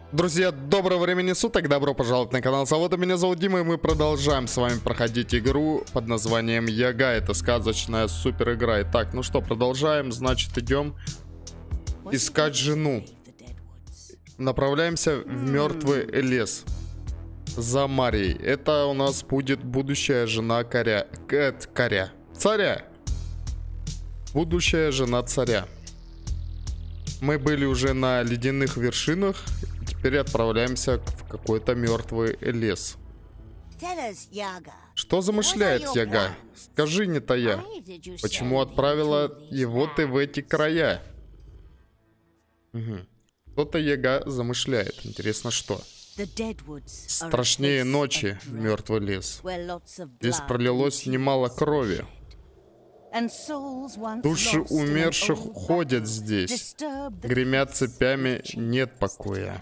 Друзья, доброго времени суток, добро пожаловать на канал Завода. Меня зовут Дима, и мы продолжаем с вами проходить игру под названием Яга. Это сказочная супер игра. Итак, ну что, продолжаем, значит, идем искать жену. Направляемся в мертвый лес за Марией. Это у нас будет будущая жена царя. Будущая жена царя. Мы были уже на ледяных вершинах. Теперь отправляемся в какой-то мертвый лес. Что замышляет Яга? Скажи, не тая, почему отправила его ты в эти края? Что-то Яга замышляет. Интересно, что? Страшнее ночи мертвый лес. Здесь пролилось немало крови. Души умерших ходят здесь. Гремят цепями, нет покоя.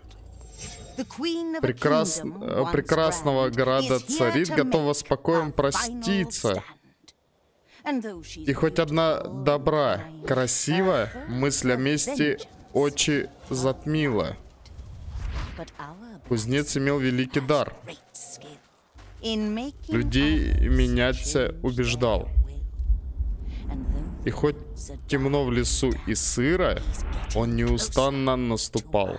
Прекрасного града царит, готова спокоем проститься. И хоть одна добра, красива, мысль о мести очи затмила. Кузнец имел великий дар. Людей меняться убеждал. И хоть темно в лесу и сыро, он неустанно наступал.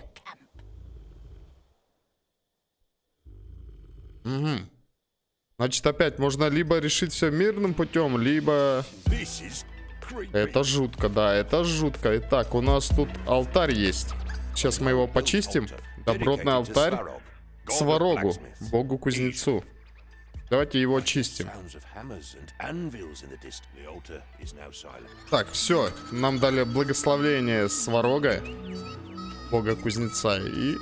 Значит, опять можно либо решить все мирным путем, либо... Это жутко, да, это жутко. Итак, у нас тут алтарь есть. Сейчас мы его почистим. Добротный алтарь к Сварогу, богу-кузнецу. Давайте его очистим. Так, все. Нам дали благословение Сварога, бога-кузнеца. И...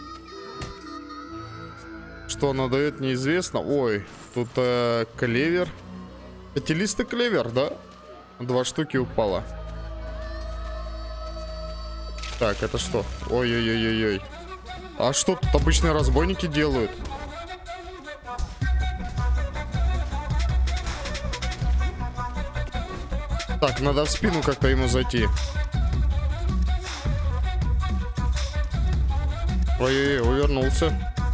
что оно дает, неизвестно. Ой, тут клевер. Пятилистый клевер, да? 2 штуки упало. Так, это что? Ой-ой-ой-ой-ой. А что тут обычные разбойники делают? Так, надо в спину как-то ему зайти. Ой-ой-ой, увернулся.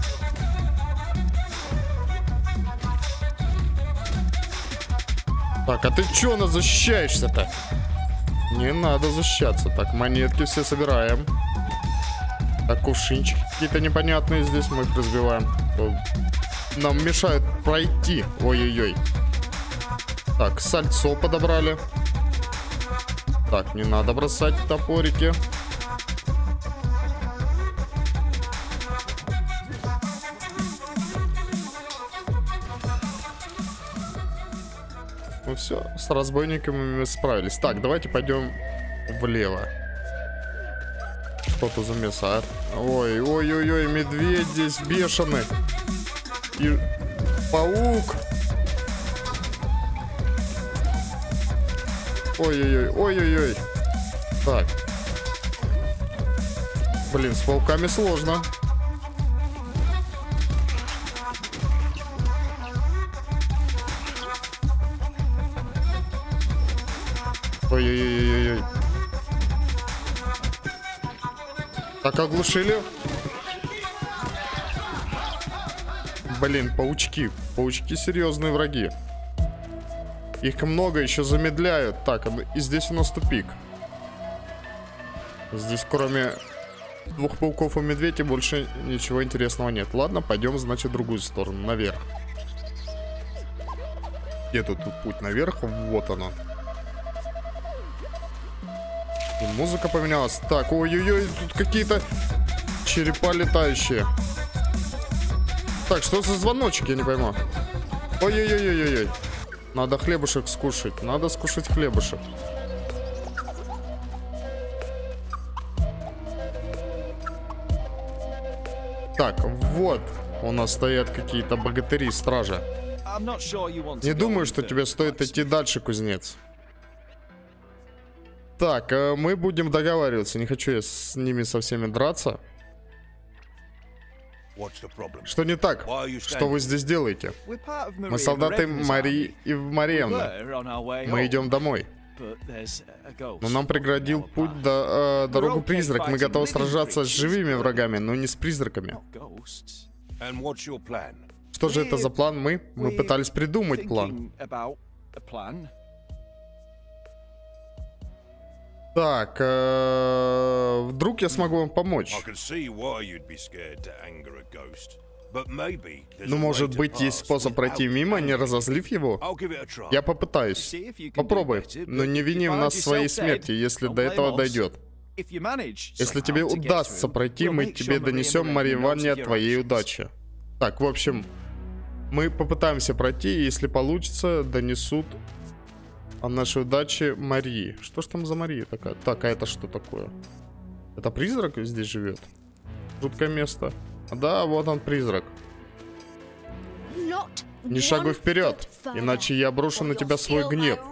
Так, а ты чё нас защищаешься-то? Не надо защищаться. Так, монетки все собираем. Так, кувшинчики какие-то непонятные здесь. Мы их разбиваем. Нам мешают пройти. Ой-ой-ой. Так, сальцо подобрали. Так, не надо бросать топорики. Ну все, с разбойниками мы справились. Так, давайте пойдем влево. Что тут за место, а? Ой-ой-ой-ой, медведь здесь бешеный. И паук. Ой-ой-ой, ой-ой-ой. Так. Блин, с пауками сложно. Ой-ой-ой-ой-ой. Так, оглушили. Блин, паучки. Паучки серьезные враги. Их много, еще замедляют. Так, и здесь у нас тупик. Здесь кроме 2 пауков и медведей больше ничего интересного нет. Ладно, пойдем, значит, в другую сторону, наверх. Где тут путь наверх? Вот оно. И музыка поменялась. Так, ой-ой-ой, тут какие-то черепа летающие. Так, что за звоночек, я не пойму. Ой-ой-ой-ой-ой. Надо хлебушек скушать. Надо скушать хлебушек. Так, вот у нас стоят какие-то богатыри, стража. Не думаю, что тебе стоит идти дальше, кузнец. Так, мы будем договариваться. Не хочу я с ними со всеми драться. Что не так? Что вы здесь делаете? Мы солдаты Марии и Мариевны. Мы идем домой. Но нам преградил путь до дорогу призрак. Мы готовы сражаться с живыми врагами, но не с призраками. Что же это за план? Мы пытались придумать план. Так, вдруг я смогу вам помочь? Ну, может быть, есть способ пройти мимо, не разозлив его? Я попытаюсь. Попробуй, но не вини в нас в своей смерти, если до этого дойдет. Если тебе удастся пройти, мы тебе донесем Марии Ивановне о твоей удаче. Так, в общем, мы попытаемся пройти, и если получится, донесут о нашей удаче Марии. Что ж там за Мария такая? Так, а это что такое? Это призрак здесь живет? Жуткое место. Да, вот он, призрак. Не шагуй вперед, иначе я брошу на тебя свой гнев.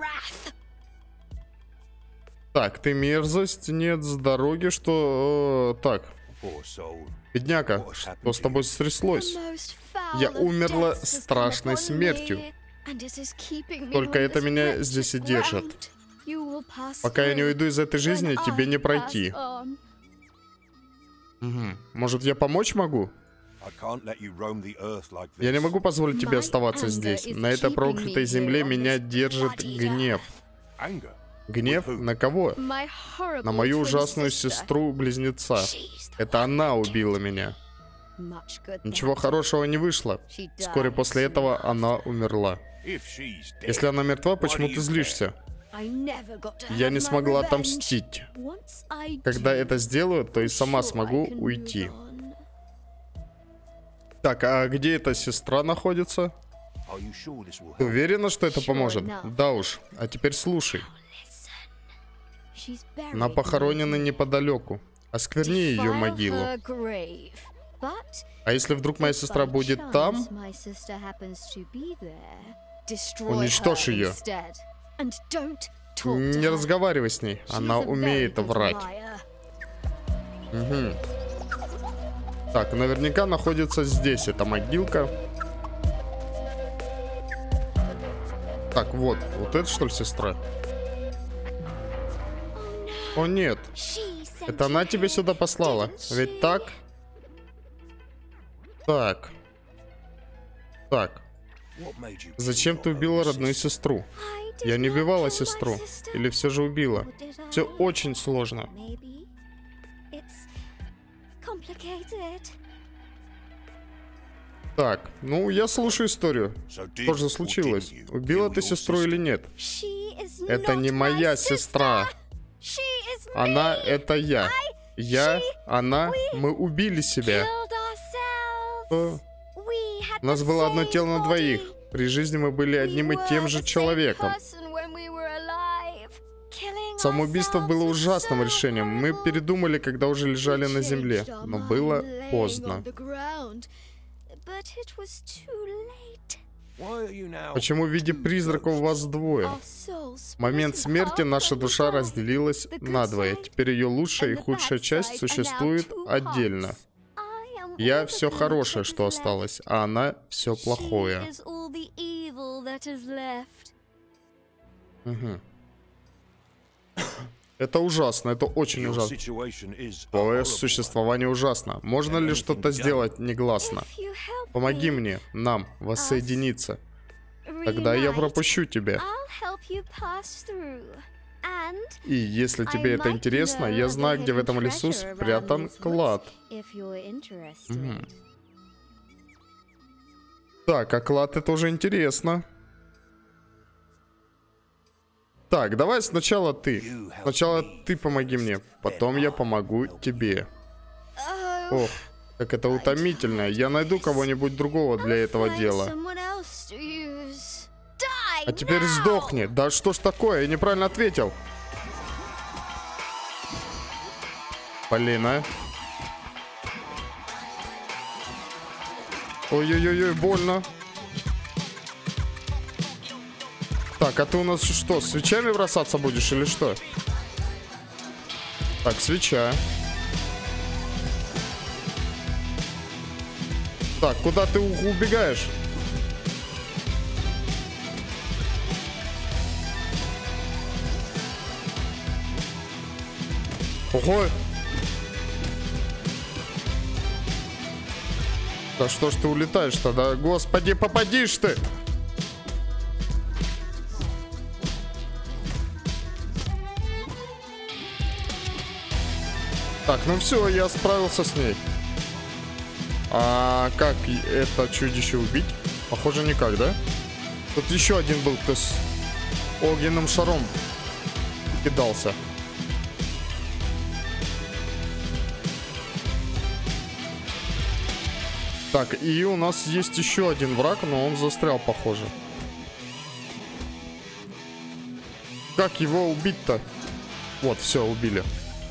Так, ты мерзость, нет с дороги, что... так. Бедняка, что с тобой стряслось? Я умерла страшной смертью. Только это меня здесь и держит. Пока я не уйду из этой жизни, тебе не пройти. Может, я помочь могу? Я не могу позволить тебе оставаться здесь. На этой проклятой земле меня держит гнев. Гнев? На кого? На мою ужасную сестру-близнеца. Это она убила меня. Ничего хорошего не вышло. Вскоре после этого она умерла. Если она мертва, почему ты злишься? Я не смогла отомстить. Когда это сделаю, то и сама смогу уйти. Так, а где эта сестра находится? Ты уверена, что это поможет? Да уж. А теперь слушай. Она похоронена неподалеку. Оскверни ее могилу. А если вдруг моя сестра будет там, уничтожь ее. Не разговаривай с ней. Она умеет врать. Угу. Так, наверняка находится здесь эта могилка. Так, вот это что ли сестра? О нет. Это она тебя сюда послала. Ведь так? Так. Так. Зачем ты убила родную сестру? Я не убивала сестру. Или все же убила? Все очень сложно. Так, ну я слушаю историю. Что же случилось? Убила ты сестру или нет? Это не моя сестра. Она — это я. Я, она, мы убили себя. У нас было одно тело на двоих. При жизни мы были одним и тем же человеком. Самоубийство было ужасным решением. Мы передумали, когда уже лежали на земле. Но было поздно. Почему в виде призраков вас двое? В момент смерти наша душа разделилась надвое. Теперь ее лучшая и худшая часть существует отдельно. Я все хорошее, что осталось, а она все плохое. Угу. Это ужасно, это очень ужасно. Твое существование ужасно. Можно ли что-то сделать негласно? Помоги мне, нам, воссоединиться. Тогда я пропущу тебя. И если тебе это интересно, я знаю, где в этом лесу спрятан клад. Угу. Так, а клад — это уже интересно. Так, давай сначала ты. Сначала ты помоги мне, потом я помогу тебе. Ох, как это утомительно. Я найду кого-нибудь другого для этого дела. А теперь сдохни. Да что ж такое, я неправильно ответил. Блин, а. Ой-ой-ой, больно. Так, а ты у нас что, свечами бросаться будешь или что? Так, свеча. Так, куда ты убегаешь? Ого! Да что ж ты улетаешь-то, да? Господи, попадишь ты! Так, ну все, я справился с ней. А как это чудище убить? Похоже, никак, да? Тут еще один был, кто с огненным шаром кидался. Так, и у нас есть еще один враг, но он застрял, похоже. Как его убить-то? Вот, все, убили.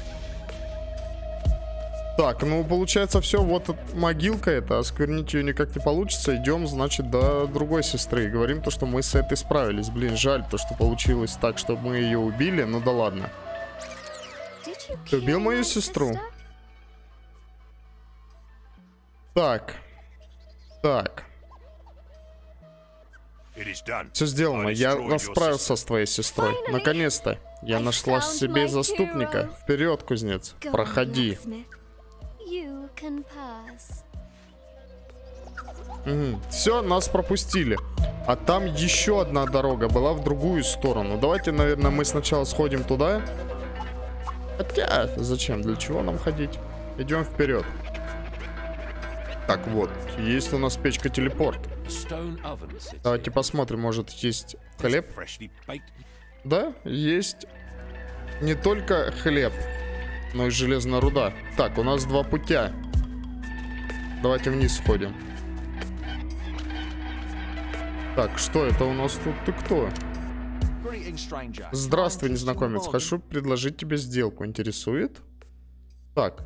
Так, ну получается все, вот могилка эта, осквернить ее никак не получится. Идем, значит, до другой сестры. И говорим то, что мы с этой справились. Блин, жаль то, что получилось так, что мы ее убили, ну да ладно. Ты убил мою сестру? Так. Так. Все сделано, я расправился с твоей сестрой. Наконец-то. Я нашла себе заступника. Вперед, кузнец. Проходи. Все, нас пропустили. А там еще одна дорога была в другую сторону. Давайте, наверное, мы сначала сходим туда. Хотя, зачем? Для чего нам ходить? Идем вперед. Так, вот. Есть у нас печка-телепорт. Давайте посмотрим, может, есть хлеб? Да, есть не только хлеб, но и железная руда. Так, у нас два путя. Давайте вниз сходим. Так, что это у нас тут? Ты кто? Здравствуй, незнакомец. Хочу предложить тебе сделку. Интересует? Так.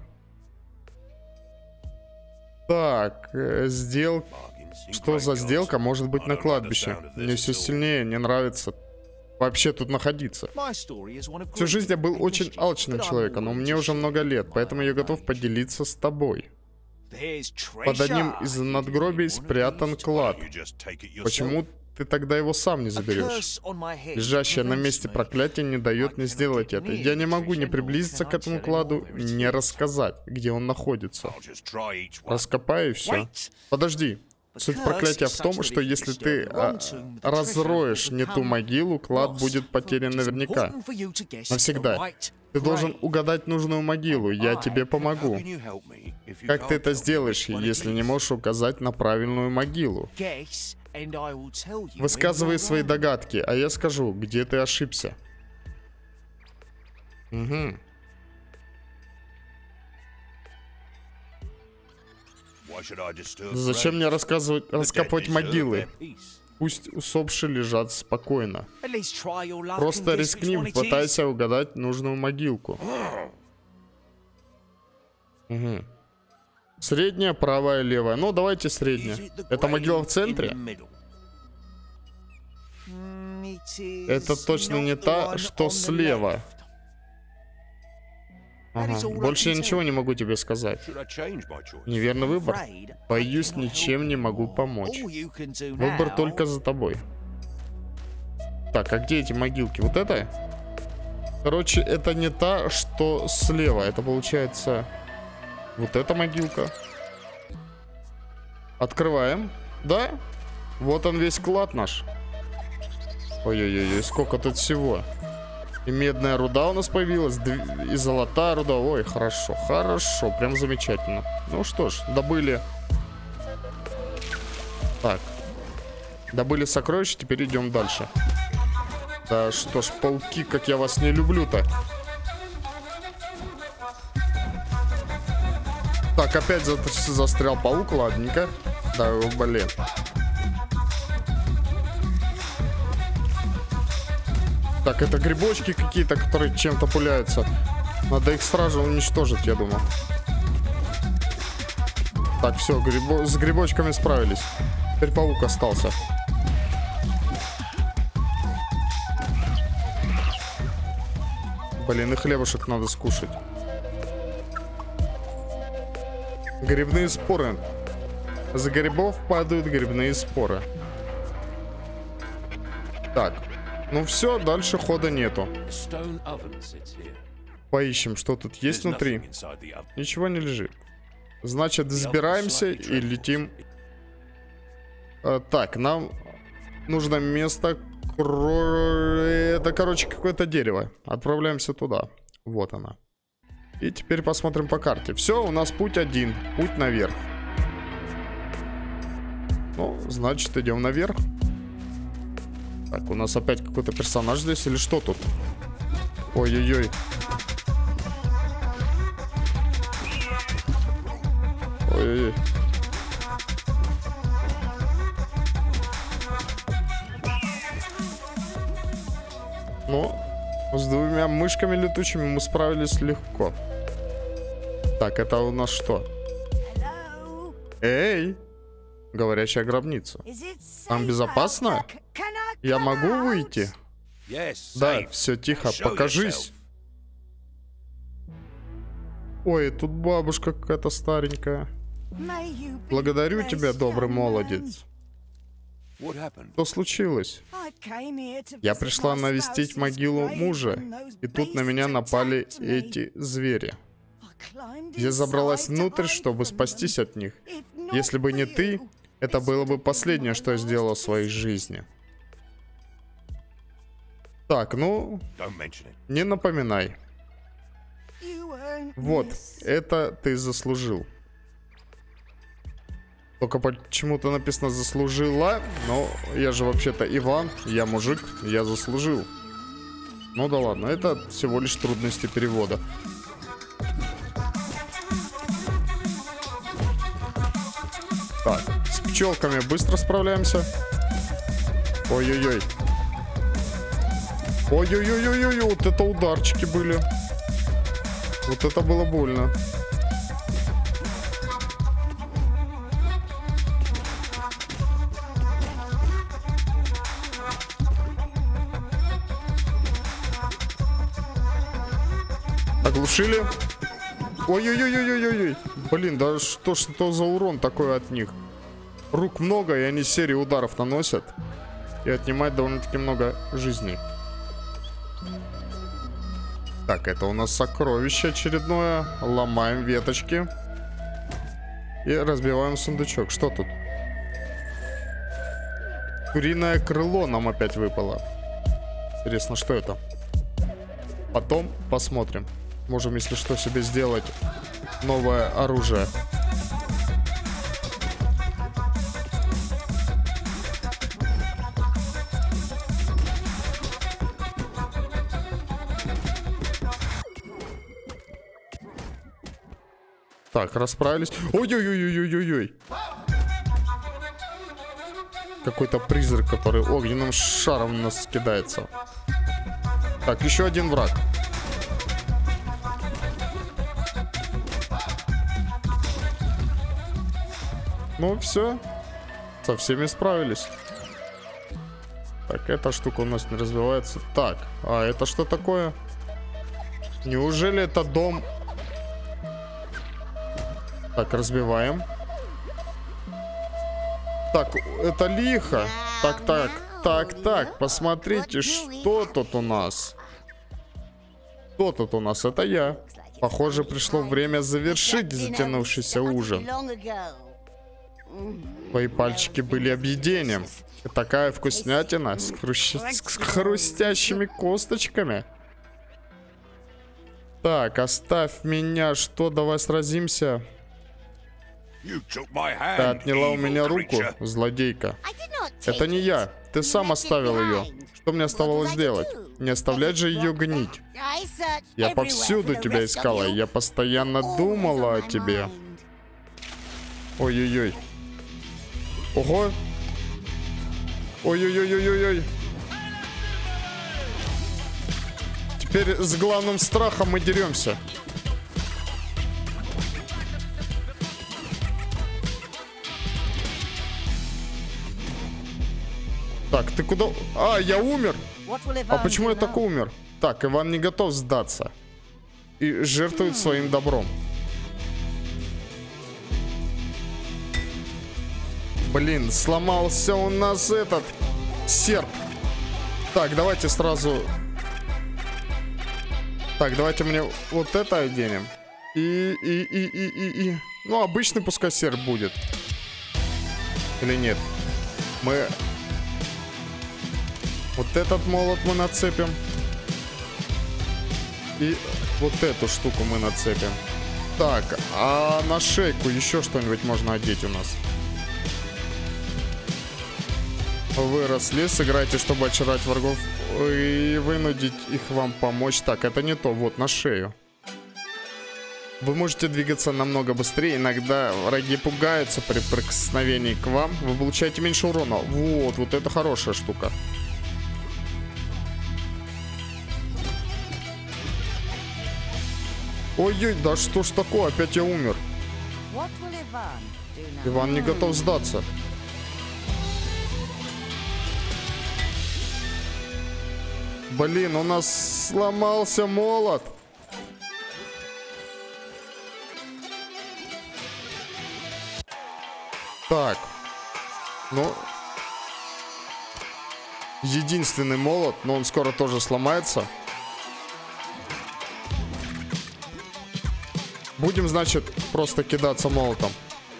Так, сделка. Что за сделка может быть на кладбище? Мне все сильнее не нравится вообще тут находиться. Всю жизнь я был очень алчным человеком, но мне уже много лет, поэтому я готов поделиться с тобой. Под одним из надгробий спрятан клад. Почему ты тогда его сам не заберешь? Лежащее на месте проклятие не дает мне сделать это. Я не могу не приблизиться к этому кладу, не рассказать, где он находится. Раскопаю и все. Подожди. Суть проклятия в том, что если ты разроешь не ту могилу, клад будет потерян наверняка. Навсегда. Ты должен угадать нужную могилу, я тебе помогу. Как ты это сделаешь, если не можешь указать на правильную могилу? Высказывай свои догадки, а я скажу, где ты ошибся. Угу. Зачем мне раскапывать могилы? Пусть усопшие лежат спокойно. Просто рискни, пытайся угадать нужную могилку. Угу. Средняя, правая, левая. Ну, давайте средняя. Это могила в центре? Это точно не та, что слева. Ага. Больше я ничего не могу тебе сказать. Неверный выбор. Боюсь, ничем не могу помочь. Выбор только за тобой. Так, а где эти могилки? Вот это? Короче, это не та, что слева. Это получается вот эта могилка. Открываем. Да? Вот он весь клад наш. Ой-ой-ой, сколько тут всего. И медная руда у нас появилась, и золотая руда. Ой, хорошо, хорошо, прям замечательно. Ну что ж, добыли. Так. Добыли сокровища, теперь идем дальше. Да что ж, пауки, как я вас не люблю-то. Так, опять застрял паук, ладненько. Да, блин. Так, это грибочки какие-то, которые чем-то пуляются. Надо их сразу уничтожить, я думаю. Так, все, с грибочками справились. Теперь паук остался. Блин, и хлебушек надо скушать. Грибные споры. С грибов падают грибные споры. Так. Ну все, дальше хода нету. Поищем, что тут есть внутри. Ничего не лежит. Значит, взбираемся и летим. Так, нам нужно место. Это, короче, какое-то дерево. Отправляемся туда. Вот она. И теперь посмотрим по карте. Все, у нас путь один. Путь наверх. Ну, значит, идем наверх. Так, у нас опять какой-то персонаж здесь или что тут? Ой-ой-ой. Ой-ой-ой. Ну, с двумя мышками летучими мы справились легко. Так, это у нас что? Эй! Говорящая гробница. Там безопасно? Я могу выйти? Да, все тихо, покажись. Ой, тут бабушка какая-то старенькая. Благодарю тебя, добрый молодец. Что случилось? Я пришла навестить могилу мужа, и тут на меня напали эти звери. Я забралась внутрь, чтобы спастись от них. Если бы не ты, это было бы последнее, что я сделала в своей жизни. Так, ну, не напоминай. Вот, это ты заслужил. Только почему-то написано «заслужила», но я же вообще-то Иван, я мужик, я заслужил. Ну да ладно, это всего лишь трудности перевода. Так, с пчелками быстро справляемся. Ой-ой-ой. Ой-ой-ой-ой-ой, вот это ударчики были. Вот это было больно. Оглушили. Ой-ой-ой-ой-ой-ой. Блин, да что ж это за урон такой от них? Рук много, и они серии ударов наносят. И отнимают довольно-таки много жизней. Так, это у нас сокровище очередное. Ломаем веточки. И разбиваем сундучок. Что тут? Куриное крыло нам опять выпало. Интересно, что это? Потом посмотрим. Можем, если что, себе сделать новое оружие. Так, расправились. Ой-ой-ой-ой-ой-ой. Какой-то призрак, который огненным шаром на нас кидается. Так, еще один враг. Ну, все. Со всеми справились. Так, эта штука у нас не развивается. Так, а это что такое? Неужели это дом? Так, разбиваем. Так, это лихо. Так, посмотрите, что тут у нас. Кто тут у нас? Это я. Похоже, пришло время завершить затянувшийся ужин. Твои пальчики были объедением. Такая вкуснятина с хрустящими косточками. Так, оставь меня. Что, давай сразимся. Ты отняла у меня руку, злодейка. Это не я. Ты сам оставил ее. Что мне оставалось делать? Не оставлять же ее гнить. Я повсюду тебя искала. Я постоянно думала о тебе. Ой-ой-ой. Ого. Ой-ой-ой-ой-ой. Теперь с главным страхом мы деремся. Так, ты куда? А, я умер. А почему я так умер? Так, Иван не готов сдаться. И жертвует своим добром. Блин, сломался у нас этот серп. Так, давайте сразу Так, давайте мне вот это оденем. И. Ну, обычный пускай серп будет. Или нет? Мы... Вот этот молот мы нацепим. И вот эту штуку мы нацепим. Так, а на шейку еще что-нибудь можно одеть у нас? Выросли, сыграйте, чтобы очаровать врагов и вынудить их вам помочь. Так, это не то, вот на шею. Вы можете двигаться намного быстрее. Иногда враги пугаются при прикосновении к вам. Вы получаете меньше урона. Вот это хорошая штука. Ой-ой, да что ж такое? Опять я умер. Иван не готов сдаться. Блин, у нас сломался молот. Так. Ну. Единственный молот, но он скоро тоже сломается. Будем, значит, просто кидаться молотом.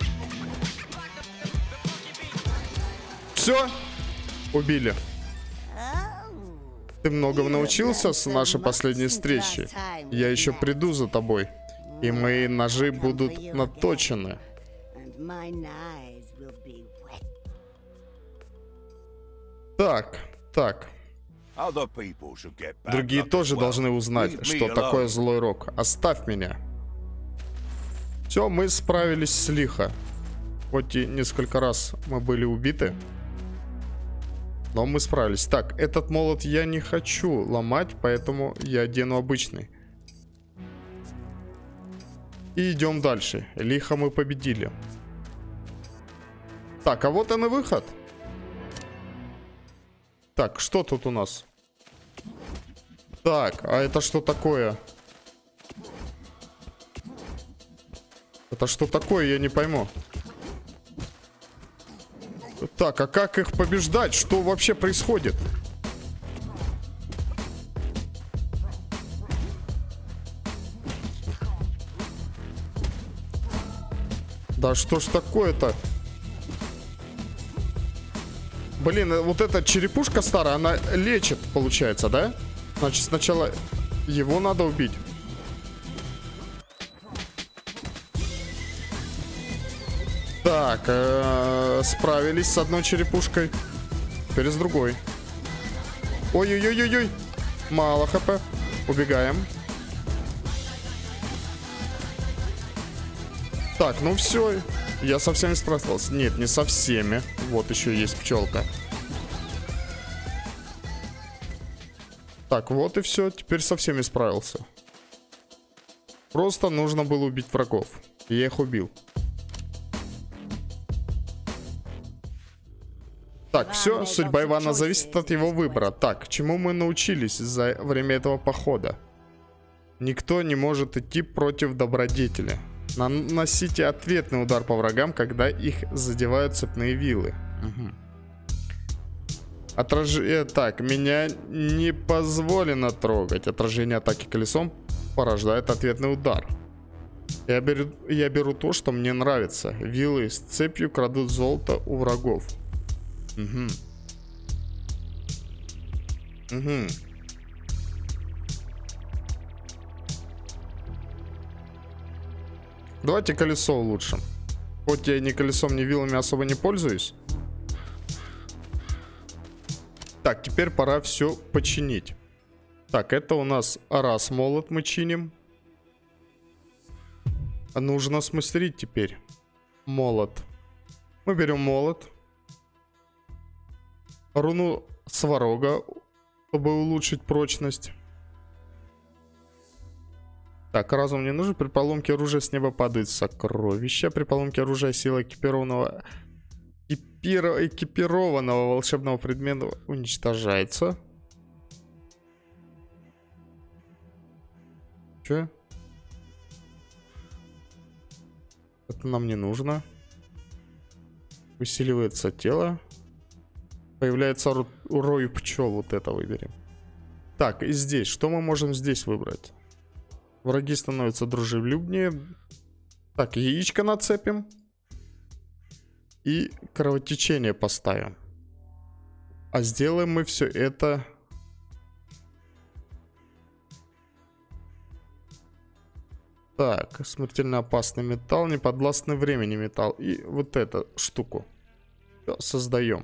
Все. Убили. Ты многому научился с нашей последней встречи. Я еще приду за тобой. И мои ножи будут наточены. Так. Другие тоже должны узнать, что такое злой рок. Оставь меня. Все, мы справились с лихо. Хоть и несколько раз мы были убиты. Но мы справились. Так, этот молот я не хочу ломать, поэтому я одену обычный. И идем дальше. Лихо мы победили. Так, а вот он и выход. Так, что тут у нас? Так, а это что такое? Это что такое, я не пойму. Так, а как их побеждать? Что вообще происходит? Да что ж такое-то? Блин, вот эта черепушка старая, она лечит, получается, да? Значит, сначала его надо убить. Так, справились с одной черепушкой. Теперь с другой. Ой-ой-ой-ой-ой. Мало хп. Убегаем. Так, ну все. Я со всеми справился. Нет, не со всеми. Вот еще есть пчелка. Так, вот и все. Теперь со всеми справился. Просто нужно было убить врагов. Я их убил. Так, все, судьба Ивана зависит от его выбора. Так, чему мы научились за время этого похода? Никто не может идти против добродетели. Наносите ответный удар по врагам, когда их задевают цепные вилы. Угу. Так, меня не позволено трогать. Отражение атаки колесом порождает ответный удар. Я беру то, что мне нравится. Вилы с цепью крадут золото у врагов. Угу. Угу. Давайте колесо улучшим. Хоть я ни колесом, ни вилами особо не пользуюсь. Так, теперь пора все починить. Так, это у нас раз молот мы чиним. Нужно смастерить теперь молот. Мы берем молот. Руну сварога, чтобы улучшить прочность. Так, разум не нужен. При поломке оружия с неба падает сокровища. При поломке оружия сила экипированного волшебного предмета уничтожается. Че? Это нам не нужно. Усиливается тело. Появляется рой пчел. Вот это выберем. Так, и здесь. Что мы можем здесь выбрать? Враги становятся дружелюбнее. Так, яичко нацепим. И кровотечение поставим. А сделаем мы все это... Так, смертельно опасный металл, неподвластный времени металл. И вот эту штуку. Все, создаем.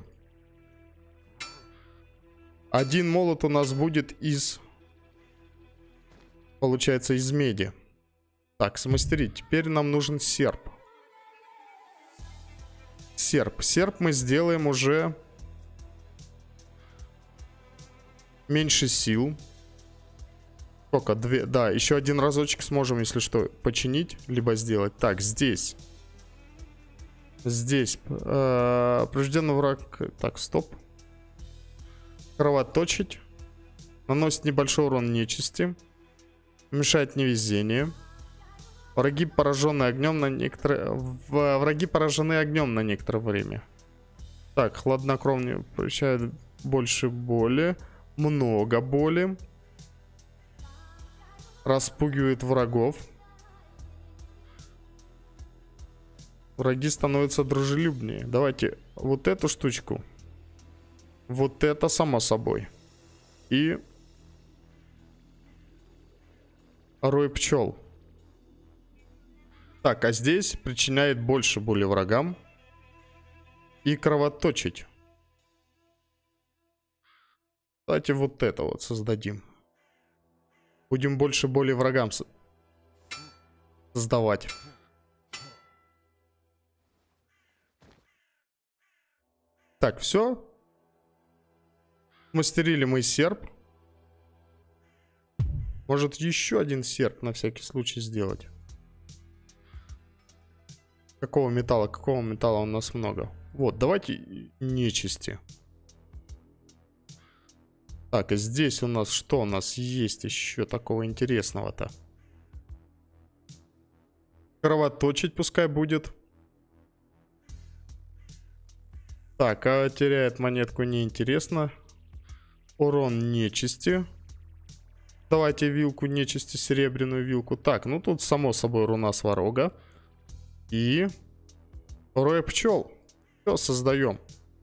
Один молот у нас будет из... Получается, из меди. Так, смастерить. Теперь нам нужен серп. Серп. Серп мы сделаем уже... Меньше сил. Сколько? 2. Да, еще один разочек сможем, если что, починить, либо сделать. Так, здесь. Здесь. Поврежденный враг. Так, стоп. Кровоточить. Наносит небольшой урон нечисти. Мешает невезение. Враги, пораженные огнем на некоторое... Враги поражены огнем на некоторое время. Так, хладнокровнее причиняет больше боли. Много боли. Распугивает врагов. Враги становятся дружелюбнее. Давайте вот эту штучку. Вот это само собой. И... Рой пчел. Так, а здесь причиняет больше боли врагам. И кровоточить. Давайте вот это вот создадим. Будем больше боли врагам создавать. Так, все. Мастерили мы серп. Может, еще один серп на всякий случай сделать. Какого металла? Какого металла у нас много? Вот, давайте нечисти. Так, и здесь у нас что? У нас есть еще такого интересного-то. Кровоточить пускай будет. Так, а теряет монетку неинтересно. Урон нечисти. Давайте вилку нечисти, серебряную вилку. Так, ну тут само собой руна сварога. И... Рой пчел. Все, создаем.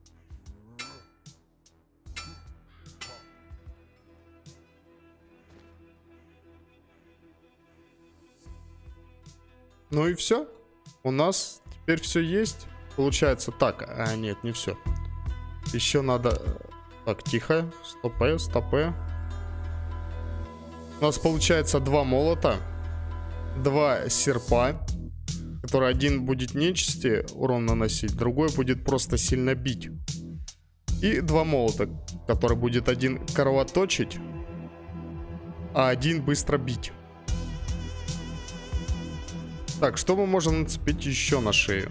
Ну и все. У нас теперь все есть. Получается так. А, нет, не все. Еще надо... Так, тихо. Стопэ, стопэ. У нас получается 2 молота. 2 серпа. Который один будет нечисти урон наносить. Другой будет просто сильно бить. И 2 молота. Который будет один кровоточить. А один быстро бить. Так, что мы можем нацепить еще на шею?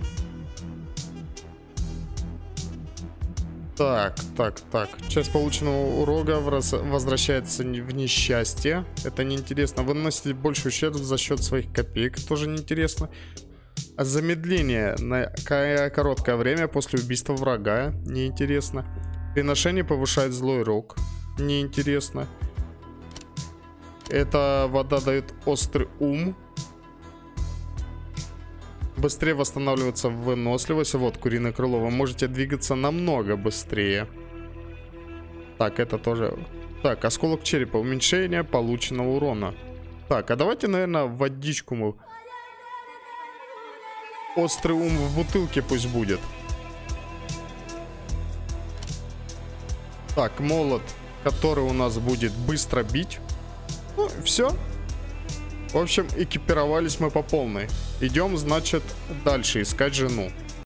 Так. Часть полученного урона возвращается в несчастье. Это неинтересно. Вы наносите больше ущерб за счет своих копеек. Тоже неинтересно. Замедление на короткое время после убийства врага. Неинтересно. Приношение повышает злой рок. Неинтересно. Эта вода дает острый ум. Быстрее восстанавливается выносливость. Вот, куриное крыло. Вы можете двигаться намного быстрее. Так, это тоже... Так, осколок черепа. Уменьшение полученного урона. Так, а давайте, наверное, водичку мы... Острый ум в бутылке пусть будет. Так, молот, который у нас будет быстро бить. Ну, все. В общем, экипировались мы по полной. Идем, значит, дальше искать жену.